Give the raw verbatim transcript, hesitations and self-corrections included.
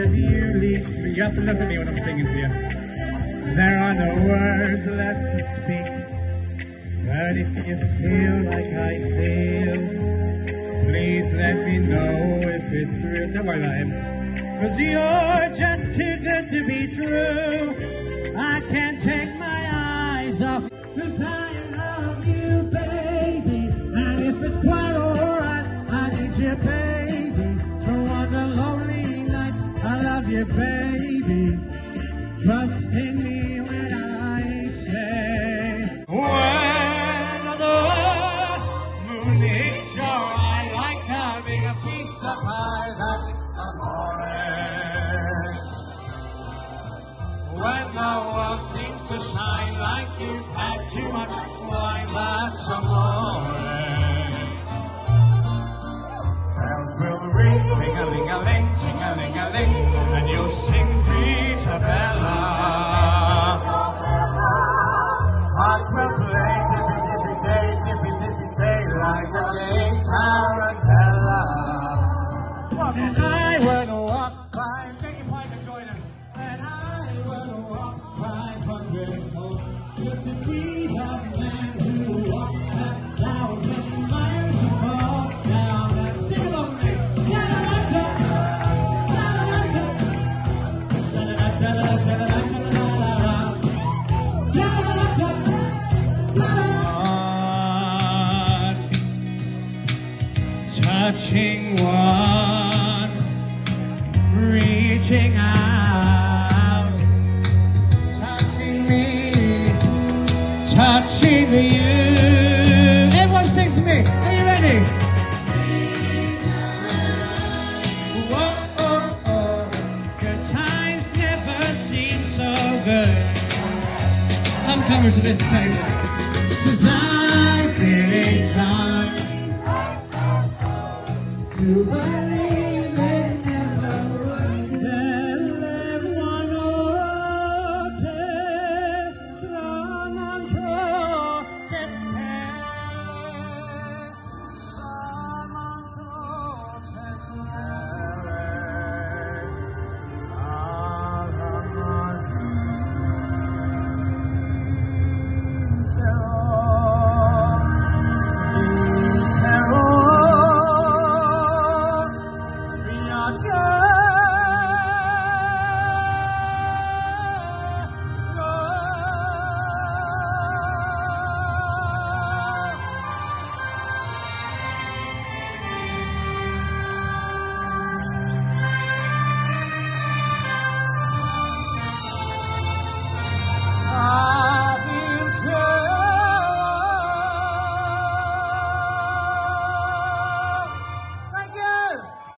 of you leads me. You have to look at me when I'm singing to you. There are no words left to speak, but if you feel like I feel, please let me know if it's real. Don't worry about him. Cause you're just too good to be true. I can't take my eyes off. Cause I love you, baby. And if it's quite alright, I need you, baby. So on the lonely nights, I love you, baby. Trust in me when I say, when the moon is show, I like having a piece of pie that's amore. When the world seems to shine like you've had too much wine, that's amore. Bells will ring, ting-a-ling-a-ling, ting-a-ling-a-ling, and you'll sing Vita Bella. Hearts will play tippy-tippy-tay, tippy-tippy-tay, like a late tarantella. And I would walk by, take your pipe and join us. And I would walk by from Grateful, just to be the man who walked that thousand miles to fall down that sing along with me. Touching one, reaching out, touching me, touching you. Everyone sing for me. Are you ready? Whoa, oh, oh. Good times never seem so good. I'm coming to this table, 'cause I didn't come to believe.